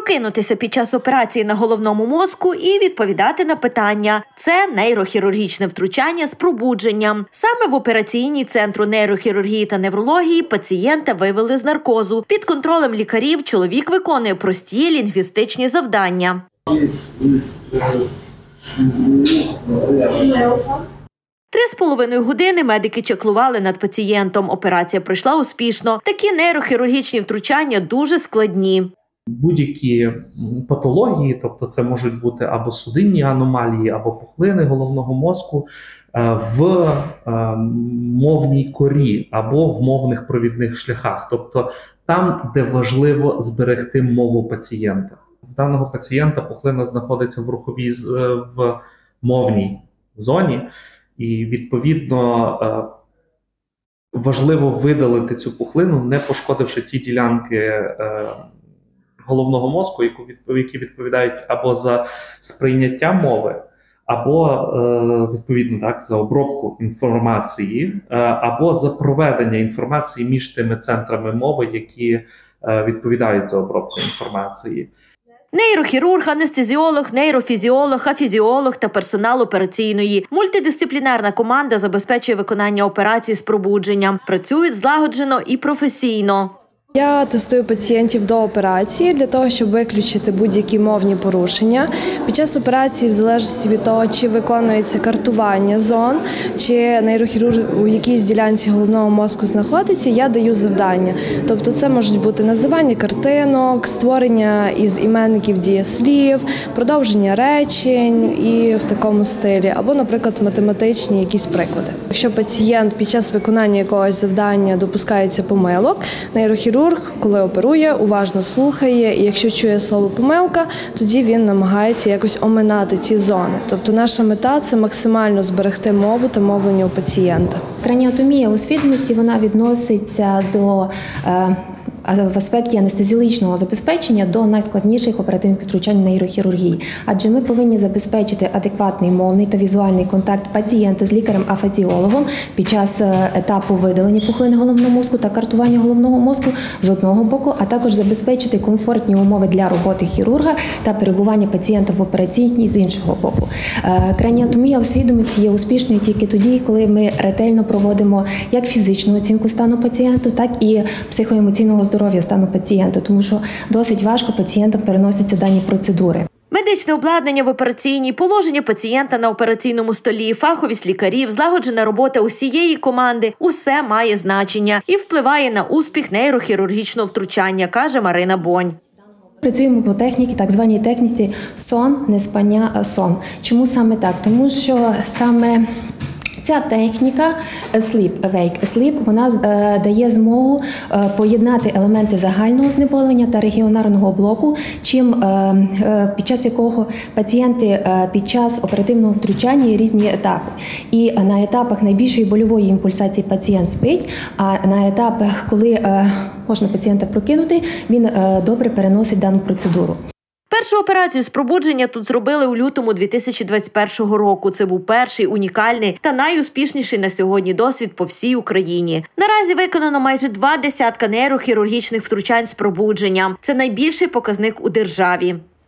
Прокинутися під час операції на головному мозку і відповідати на питання – це нейрохірургічне втручання з пробудженням. Саме в операційній Центру нейрохірургії та неврології пацієнта вивели з наркозу. Під контролем лікарів чоловік виконує прості лінгвістичні завдання. 3,5 години медики чеклували над пацієнтом. Операція пройшла успішно. Такі нейрохірургічні втручання дуже складні. Будь-які патології, тобто це можуть бути або судинні аномалії, або пухлини головного мозку в мовній корі або в мовних провідних шляхах, тобто там, де важливо зберегти мову пацієнта. В даного пацієнта пухлина знаходиться в мовній зоні, і відповідно важливо видалити цю пухлину, не пошкодивши ті ділянки головного мозку, які відповідають або за сприйняття мови, або, відповідно, за обробку інформації, або за проведення інформації між тими центрами мови, які відповідають за обробку інформації. Нейрохірург, анестезіолог, нейрофізіолог, афізіолог та персонал операційної. Мультидисциплінарна команда забезпечує виконання операцій з пробудженням. Працюють злагоджено і професійно. Я тестую пацієнтів до операції для того, щоб виключити будь-які мовні порушення. Під час операції, в залежності від того, чи виконується картування зон, чи нейрохірург у якійсь ділянці головного мозку знаходиться, я даю завдання. Тобто це можуть бути називання картинок, створення із іменників дієслів, продовження речень і в такому стилі, або, наприклад, математичні якісь приклади. Якщо пацієнт під час виконання якогось завдання допускається помилок, нейрохірург, коли оперує, уважно слухає, і якщо чує слово «помилка», тоді він намагається якось оминати ці зони. Тобто наша мета – це максимально зберегти мову та мовлення у пацієнта. Краніотомія у свідомості, вона відноситься до в аспекті анестезіологічного забезпечення до найскладніших оперативних втручань нейрохірургії. Адже ми повинні забезпечити адекватний мовний та візуальний контакт пацієнта з лікарем-афазіологом під час етапу видалення пухлини головного мозку та картування головного мозку з одного боку, а також забезпечити комфортні умови для роботи хірурга та перебування пацієнта в операційній з іншого боку. Краніотомія у свідомості є успішною тільки тоді, коли ми ретельно проводимо як фізичну оцінку стану пацієнта, так і психоемоційного здоров'я стану пацієнта, тому що досить важко пацієнтам переносяться дані процедури. Медичне обладнання в операційній, положення пацієнта на операційному столі, фаховість лікарів, злагоджена робота усієї команди – усе має значення і впливає на успіх нейрохірургічного втручання, каже Марина Бонь. Працюємо по техніці, так званій техніці сон, неспання, сон. Чому саме так? Тому що саме ця техніка Sleep, Awake, Sleep, вона дає змогу поєднати елементи загального знеболення та регіонарного блоку, під час якого пацієнти під час оперативного втручання є різні етапи. І на етапах найбільшої больової імпульсації пацієнт спить, а на етапах, коли можна пацієнта прокинути, він добре переносить дану процедуру. Першу операцію з пробудження тут зробили у лютому 2021 року. Це був перший, унікальний та найуспішніший на сьогодні досвід по всій Україні. Наразі виконано майже 20 нейрохірургічних втручань з пробудженням. Це найбільший показник у державі.